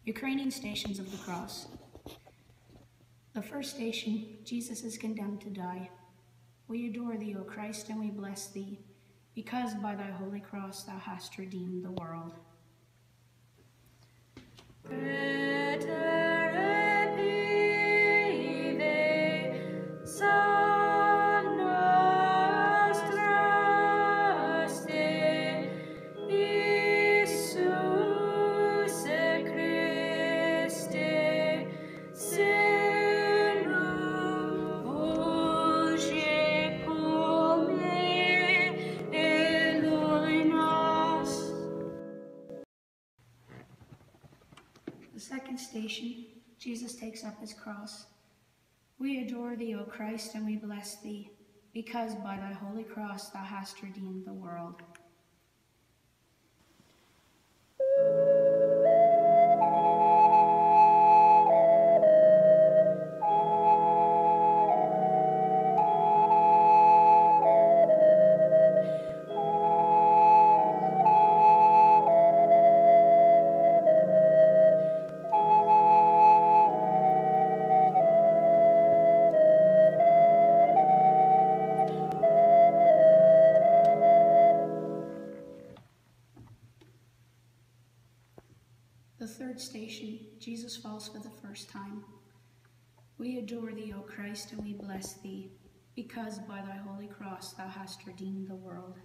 Ukrainian Stations of the Cross. The first station, Jesus is condemned to die. We adore thee, O Christ, and we bless thee, because by thy holy cross thou hast redeemed the world. The second station, Jesus takes up his cross. We adore thee, O Christ, and we bless thee, because by thy holy cross thou hast redeemed the world. The third station, Jesus falls for the first time. We adore thee, O Christ, and we bless thee, because by thy holy cross thou hast redeemed the world.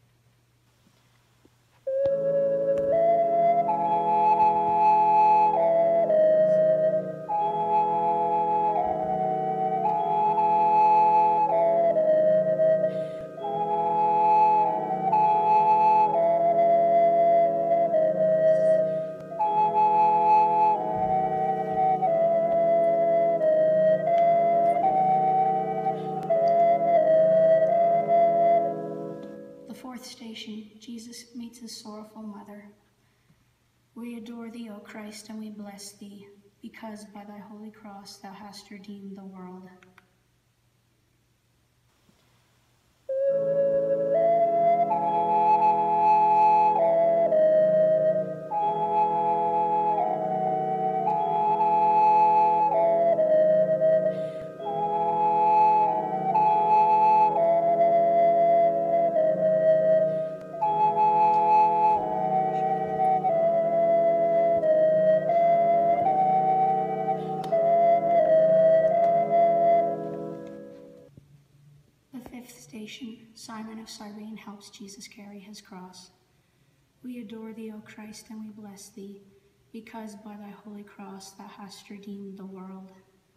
Fourth station, Jesus meets his sorrowful mother. We adore thee, O Christ, and we bless thee, because by thy holy cross thou hast redeemed the world. Simon of Cyrene helps Jesus carry his cross. We adore thee, O Christ, and we bless thee, because by thy holy cross thou hast redeemed the world.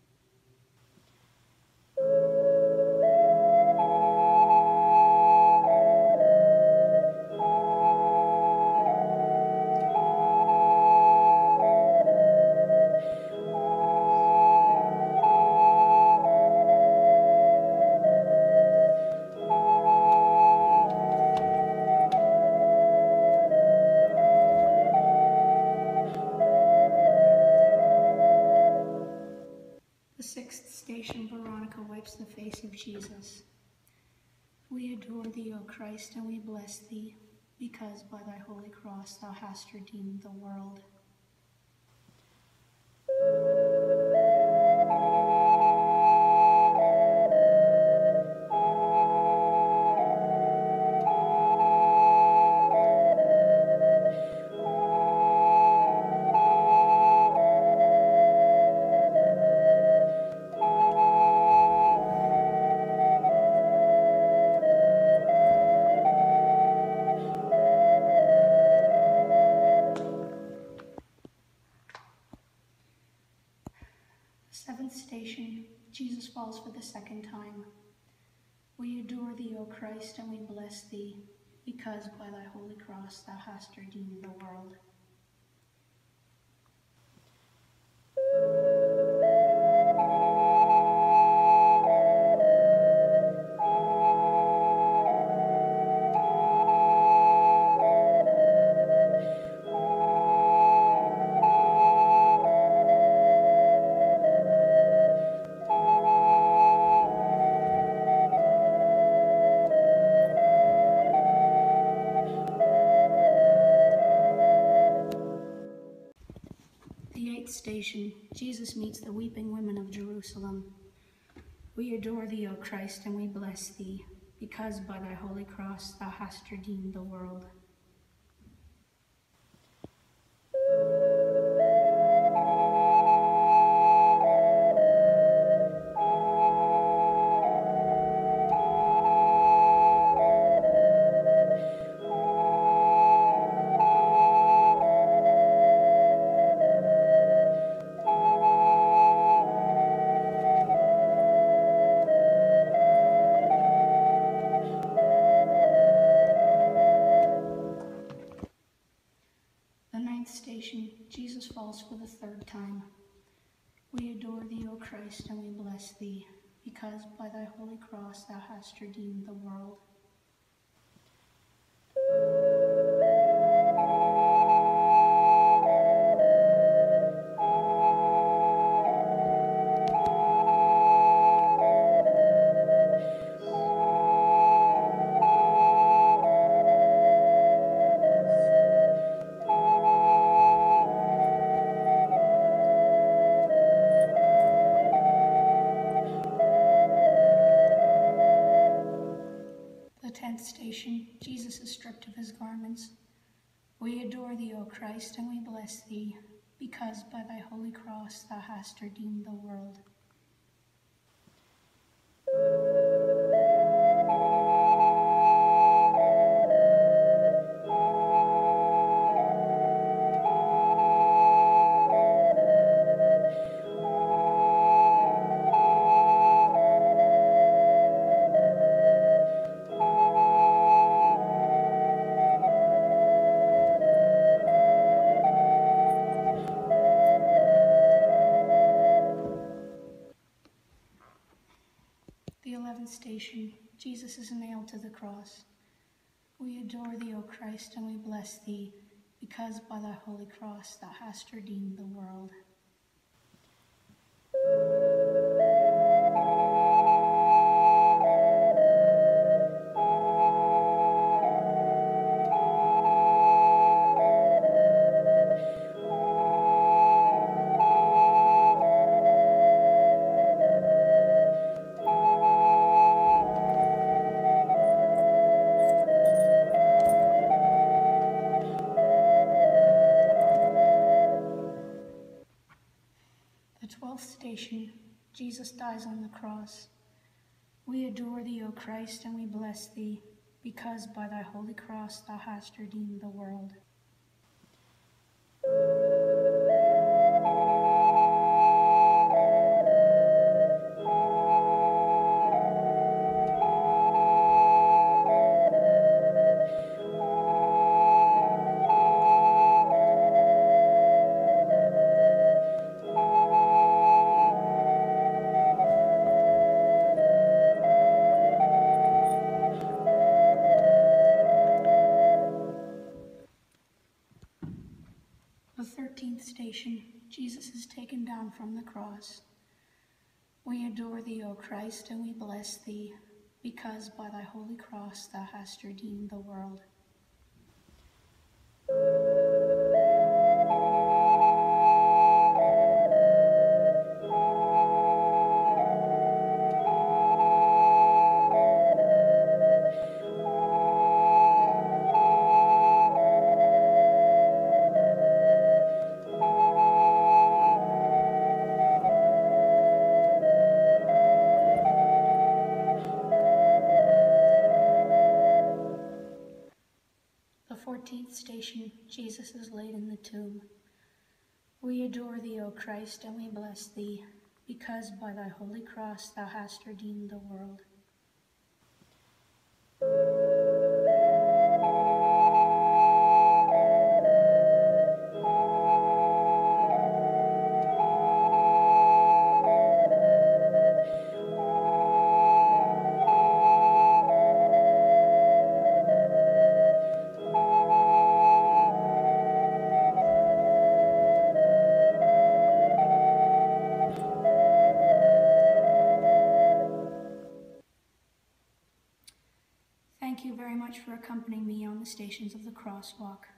Veronica wipes the face of Jesus. We adore thee, O Christ, and we bless thee, because by thy holy cross thou hast redeemed the world. Seventh station, Jesus falls for the second time. We adore thee, O Christ, and we bless thee, because by thy holy cross thou hast redeemed the world. 8th station, Jesus meets the weeping women of Jerusalem. We adore thee, O Christ, and we bless thee, because by thy holy cross thou hast redeemed the world. The 9th station, Jesus falls for the 3rd time. We adore thee, O Christ, and we bless thee, because by thy holy cross thou hast redeemed the world. The 10th station, Jesus is stripped of his garments. We adore thee, O Christ, and we bless thee, because by thy holy cross thou hast redeemed the world. The 11th station, Jesus is nailed to the cross. We adore thee, O Christ, and we bless thee, because by thy holy cross thou hast redeemed the world. The 12th station, Jesus dies on the cross. We adore thee, O Christ, and we bless thee, because by thy holy cross thou hast redeemed the world. The 13th station, Jesus is taken down from the cross. We adore thee, O Christ, and we bless thee, because by thy holy cross thou hast redeemed the world. The 14th station, Jesus is laid in the tomb. We adore thee, O Christ, and we bless thee, because by thy holy cross thou hast redeemed the world. Thank you very much for accompanying me on the Stations of the Crosswalk.